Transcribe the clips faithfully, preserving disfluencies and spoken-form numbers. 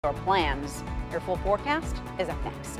outdoor plans. Your full forecast is up next.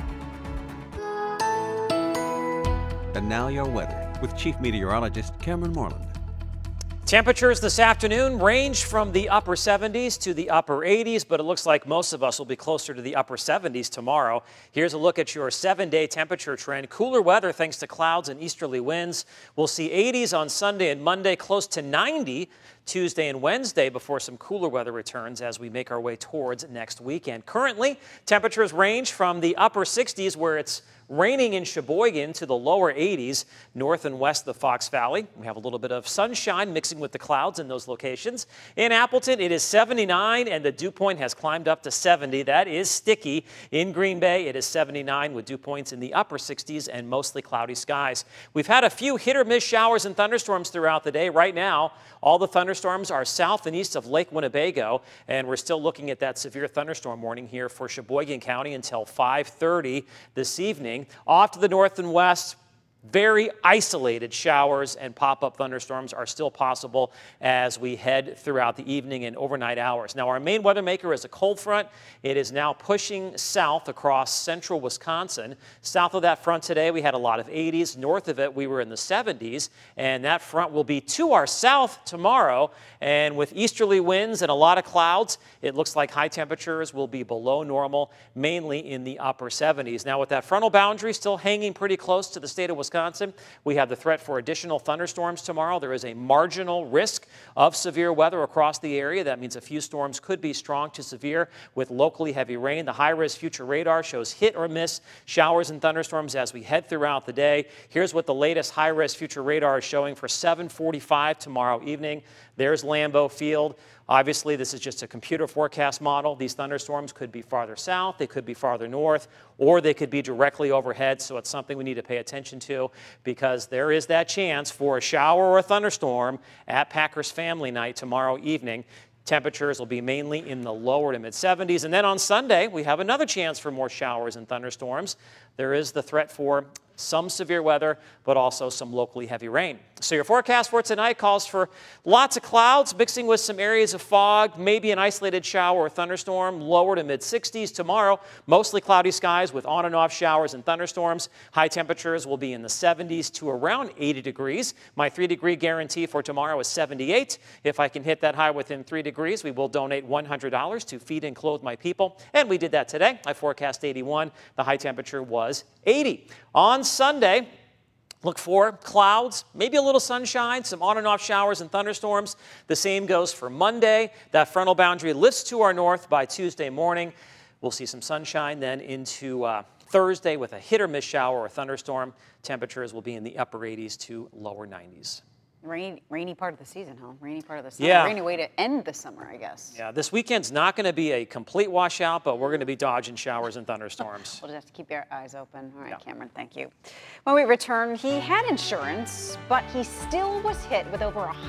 And now your weather with Chief Meteorologist Cameron Moreland. Temperatures this afternoon range from the upper seventies to the upper eighties, but it looks like most of us will be closer to the upper seventies tomorrow. Here's a look at your seven-day temperature trend. Cooler weather thanks to clouds and easterly winds. We'll see eighties on Sunday and Monday, close to ninety Tuesday and Wednesday before some cooler weather returns as we make our way towards next weekend. Currently, temperatures range from the upper sixties, where it's raining in Sheboygan, to the lower eighties north and west of the Fox Valley. We have a little bit of sunshine mixing with the clouds in those locations. In Appleton, it is seventy-nine, and the dew point has climbed up to seventy. That is sticky. In Green Bay, it is seventy-nine with dew points in the upper sixties and mostly cloudy skies. We've had a few hit or miss showers and thunderstorms throughout the day. Right now, all the thunderstorms are south and east of Lake Winnebago, and we're still looking at that severe thunderstorm warning here for Sheboygan County until five thirty this evening. Off to the north and west, very isolated showers and pop-up thunderstorms are still possible as we head throughout the evening and overnight hours. Now, our main weather maker is a cold front. It is now pushing south across central Wisconsin. South of that front today, we had a lot of eighties. North of it, we were in the seventies, and that front will be to our south tomorrow. And with easterly winds and a lot of clouds, it looks like high temperatures will be below normal, mainly in the upper seventies. Now, with that frontal boundary still hanging pretty close to the state of Wisconsin, Wisconsin, we have the threat for additional thunderstorms tomorrow. There is a marginal risk of severe weather across the area. That means a few storms could be strong to severe with locally heavy rain. The high-risk future radar shows hit or miss showers and thunderstorms as we head throughout the day. Here's what the latest high-risk future radar is showing for seven forty-five tomorrow evening. There's Lambeau Field. Obviously, this is just a computer forecast model. These thunderstorms could be farther south, they could be farther north, or they could be directly overhead, so it's something we need to pay attention to because there is that chance for a shower or a thunderstorm at Packers Family Night tomorrow evening. Temperatures will be mainly in the lower to mid seventies. And then on Sunday, we have another chance for more showers and thunderstorms. There is the threat for some severe weather, but also some locally heavy rain. So your forecast for tonight calls for lots of clouds mixing with some areas of fog, maybe an isolated shower or thunderstorm, lower to mid sixties tomorrow. Mostly cloudy skies with on and off showers and thunderstorms. High temperatures will be in the seventies to around eighty degrees. My three degree guarantee for tomorrow is seventy-eight. If I can hit that high within three degrees, we will donate one hundred dollars to Feed and Clothe My People. And we did that today. I forecast eighty-one. The high temperature was eighty. On Sunday, look for clouds, maybe a little sunshine, some on and off showers and thunderstorms. The same goes for Monday. That frontal boundary lifts to our north by Tuesday morning. We'll see some sunshine then into uh, Thursday with a hit or miss shower or thunderstorm. Temperatures will be in the upper eighties to lower nineties. Rain, rainy part of the season, huh? Rainy part of the summer. Yeah. Rainy way to end the summer, I guess. Yeah, this weekend's not going to be a complete washout, but we're going to be dodging showers and thunderstorms. We'll just have to keep our eyes open. All right, Yeah. Cameron, thank you. When we return, he had insurance, but he still was hit with over a